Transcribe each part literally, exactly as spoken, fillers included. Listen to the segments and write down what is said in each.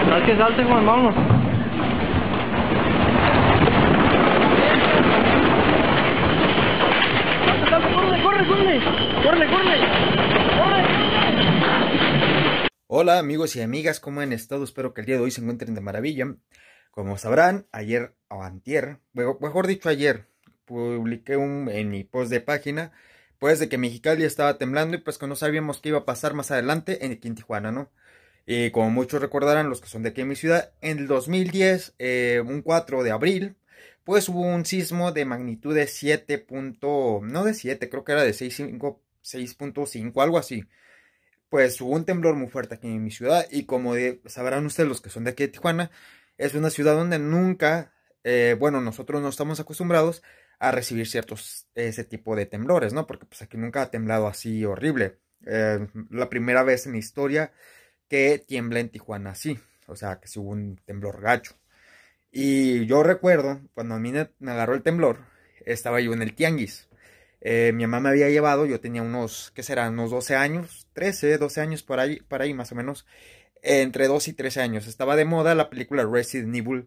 Haz que salte, Juan, vámonos. ¡Corre, corre, corre! ¡Corre, corre! ¡Corre! Hola amigos y amigas, ¿cómo han estado? Espero que el día de hoy se encuentren de maravilla. Como sabrán, ayer o antier, mejor dicho ayer, publiqué un, en mi post de página, pues de que Mexicali estaba temblando y pues que no sabíamos qué iba a pasar más adelante en, aquí en Tijuana, ¿no? Y como muchos recordarán, los que son de aquí en mi ciudad, en el dos mil diez, eh, un cuatro de abril, pues hubo un sismo de magnitud de siete punto, no de siete, creo que era de seis punto cinco, algo así. Pues hubo un temblor muy fuerte aquí en mi ciudad y como de, sabrán ustedes los que son de aquí de Tijuana, es una ciudad donde nunca, eh, bueno, nosotros no estamos acostumbrados a recibir ciertos, ese tipo de temblores, ¿no? Porque pues aquí nunca ha temblado así horrible. Eh, la primera vez en la historia que tiembla en Tijuana así, o sea, que sí hubo un temblor gacho. Y yo recuerdo, cuando a mí me agarró el temblor, estaba yo en el tianguis. Eh, mi mamá me había llevado, yo tenía unos, ¿qué será? Unos doce años, trece, doce años por ahí, por ahí más o menos. Eh, entre doce y trece años. Estaba de moda la película Resident Evil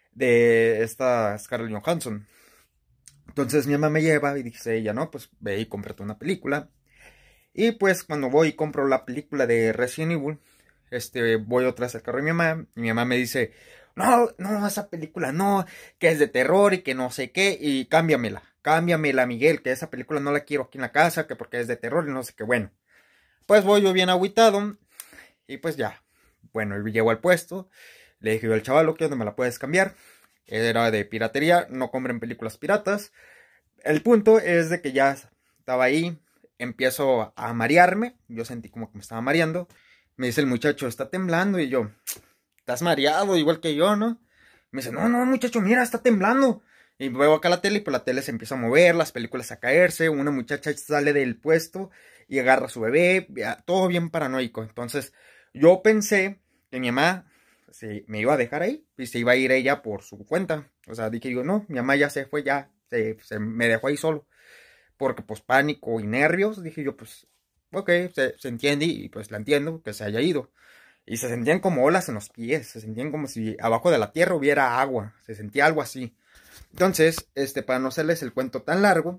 de esta Scarlett Johansson. Entonces mi mamá me lleva y dice ella, no, pues ve y cómprate una película. Y pues cuando voy y compro la película de Resident Evil, este, voy otra vez al carro de mi mamá, y mi mamá me dice, no, no, esa película no, que es de terror y que no sé qué, y cámbiamela, cámbiamela, Miguel, que esa película no la quiero aquí en la casa, que porque es de terror y no sé qué. Bueno, pues voy yo bien agüitado, y pues ya, bueno, llego al puesto, le dije yo al chavalo que dónde me la puedes cambiar, era de piratería, no compren películas piratas. El punto es de que ya estaba ahí, empiezo a marearme, yo sentí como que me estaba mareando. Me dice el muchacho, está temblando, y yo, estás mareado igual que yo, ¿no? Me dice, no, no, muchacho, mira, está temblando. Y veo acá la tele y pues la tele se empieza a mover, las películas a caerse, una muchacha sale del puesto y agarra a su bebé, todo bien paranoico. Entonces yo pensé que mi mamá se, me iba a dejar ahí y se iba a ir ella por su cuenta. O sea, dije yo, no, mi mamá ya se fue, ya, se, se me dejó ahí solo. Porque pues pánico y nervios, dije yo, pues, ok, se, se entiende y pues la entiendo que se haya ido. Y se sentían como olas en los pies, se sentían como si abajo de la tierra hubiera agua, se sentía algo así. Entonces, este, para no hacerles el cuento tan largo,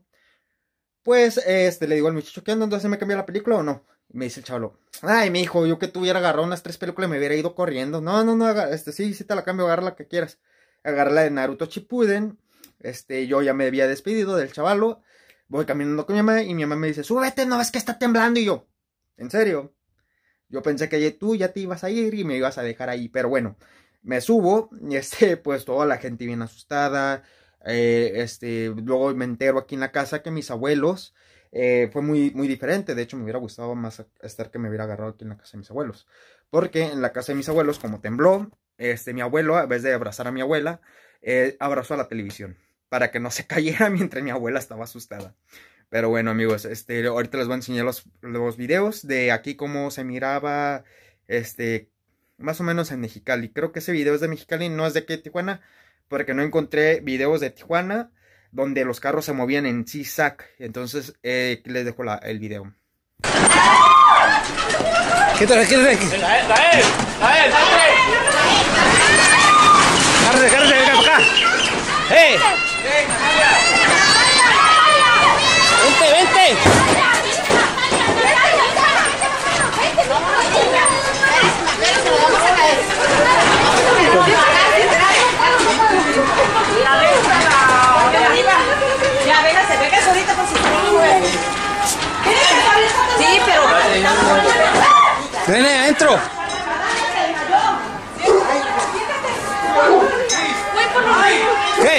pues, este, le digo al muchacho, ¿qué onda? ¿Entonces me cambió la película o no? Y me dice el chavalo, ay, mi hijo, yo que tuviera agarrado unas tres películas y me hubiera ido corriendo. No, no, no, este, sí, sí te la cambio, agarra la que quieras. Agarra la de Naruto Shippuden, este, yo ya me había despedido del chavalo. Voy caminando con mi mamá y mi mamá me dice, súbete, no ves que está temblando. Y yo, ¿en serio? Yo pensé que tú ya te ibas a ir y me ibas a dejar ahí. Pero bueno, me subo y este, pues toda la gente bien asustada. Eh, este, luego me entero aquí en la casa que mis abuelos, eh, fue muy, muy diferente. De hecho, me hubiera gustado más estar que me hubiera agarrado aquí en la casa de mis abuelos. Porque en la casa de mis abuelos, como tembló, este, mi abuelo, en vez de abrazar a mi abuela, eh, abrazó a la televisión para que no se cayera mientras mi abuela estaba asustada. Pero bueno, amigos, este, ahorita les voy a enseñar los, los videos de aquí cómo se miraba, este, más o menos en Mexicali. Creo que ese video es de Mexicali, no es de aquí de Tijuana, porque no encontré videos de Tijuana donde los carros se movían en zigzag. Entonces, eh, les dejo la, el video. ¿Qué tal? ¿Qué tal? ¡Dael! ¡Dael! ¡Dael! ¡Cárrate, cárrate! ¡Venga para acá! ¡Eh! ¡Vente, vente! Ya, venga, se ve que es ahorita por si sí, pero... ¡Ven adentro! ¿Qué?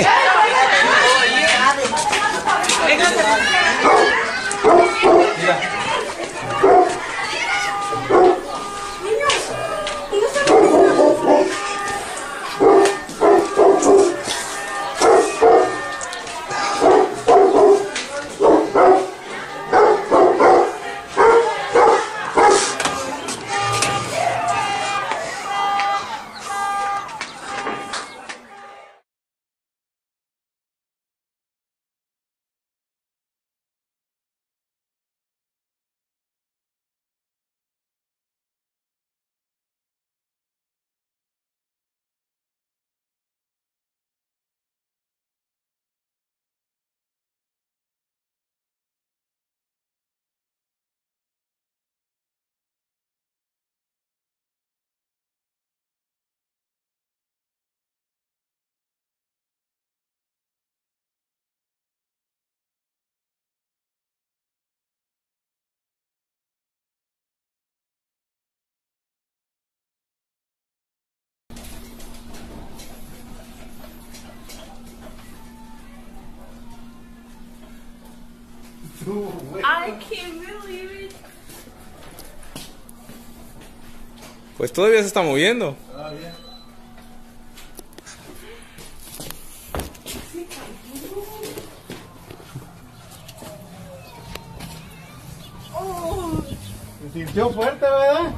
I can't believe it. Pues todavía se está moviendo. Todavía. Se sintió fuerte, ¿verdad?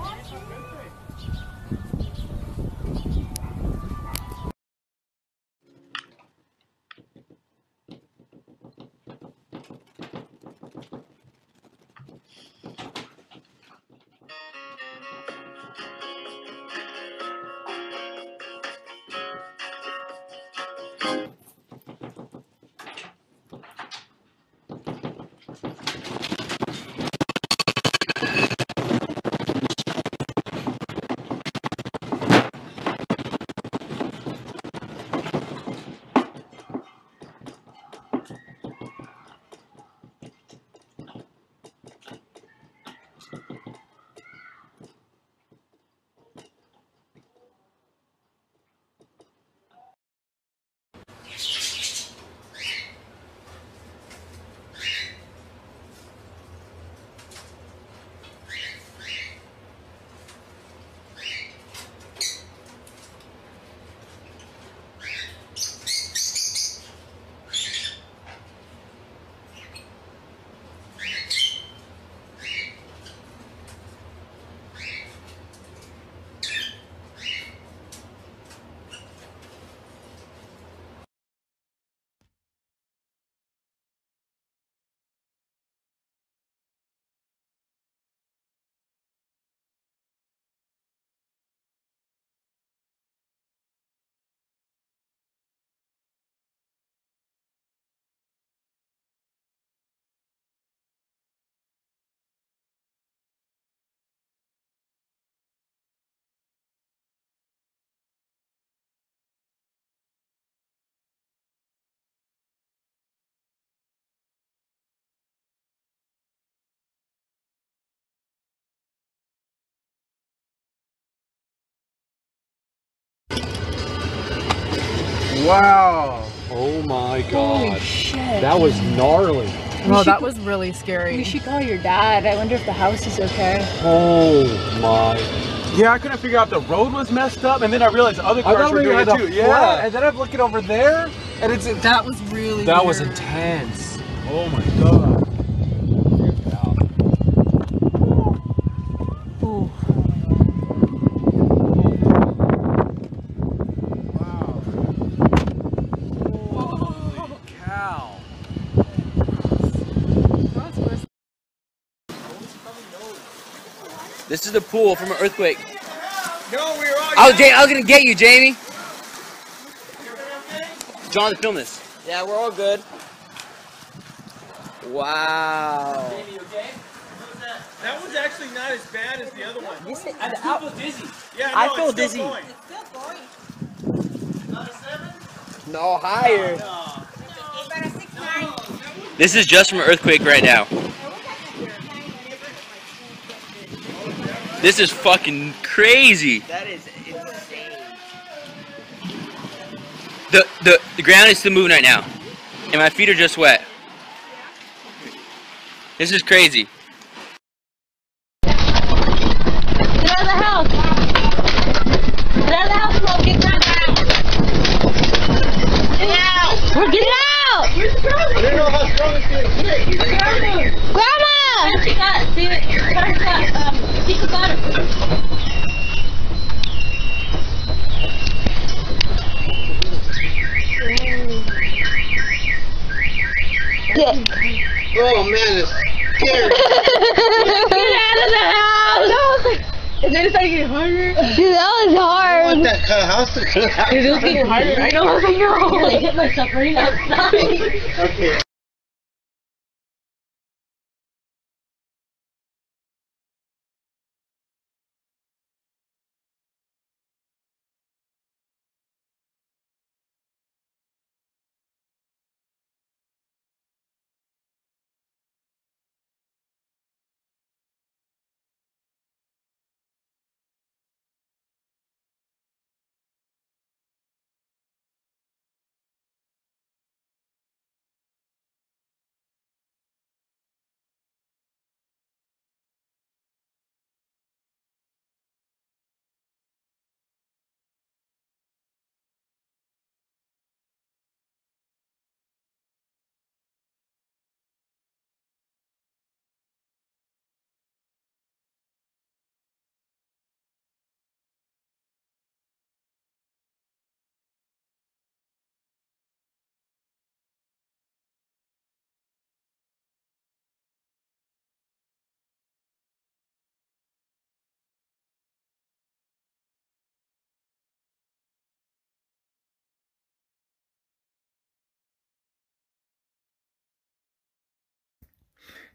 Wow. Oh my god. That was gnarly. Oh, that was really scary. You should call your dad. I wonder if the house is okay. Oh my. Yeah, I couldn't figure out the road was messed up, and then I realized other I cars thought were we doing had it a too. flat, Yeah. and then I'm looking over there, and it's That was really that was weird. intense. Oh my god. Ooh. Holy cow. This is the pool from an earthquake. No, we were all. I was, I was gonna get you, Jamie. John, film this. Yeah, we're all good. Wow. That one's actually not as bad as the other one. I still feel dizzy. Yeah, I no, feel it's still dizzy. going. No, higher. This is just from an earthquake right now. This is fucking crazy. That is insane. The, the, the ground is still moving right now. And my feet are just wet. This is crazy. Get out of the house! Get out of the house, Mom! Get out! Get out! We're getting out! Where's the grandma? I don't know how strong it's going. Grandma! Grandma! She got, see it? She got, um, she got it. Oh man, it's scary. Get out of the house! And then it started getting harder. Dude, that was hard. What that kind of house is gonna happen? It was getting harder. I know, I was like, no. I hit myself running outside. Okay.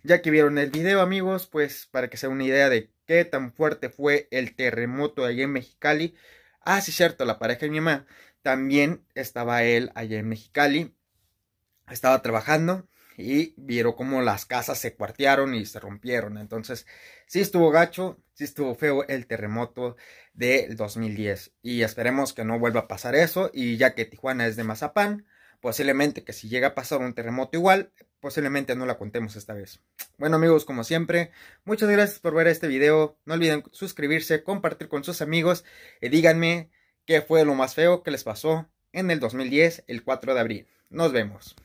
Ya que vieron el video, amigos, pues para que se den una idea de qué tan fuerte fue el terremoto allá en Mexicali. Ah, sí, cierto, la pareja de mi mamá, también estaba él allá en Mexicali. Estaba trabajando y vieron cómo las casas se cuartearon y se rompieron. Entonces, sí estuvo gacho, sí estuvo feo el terremoto del dos mil diez. Y esperemos que no vuelva a pasar eso. Y ya que Tijuana es de Mazapán, posiblemente que si llega a pasar un terremoto igual, posiblemente no la contemos esta vez. Bueno, amigos, como siempre, muchas gracias por ver este video. No olviden suscribirse, compartir con sus amigos y díganme qué fue lo más feo que les pasó en el dos mil diez, el cuatro de abril. Nos vemos.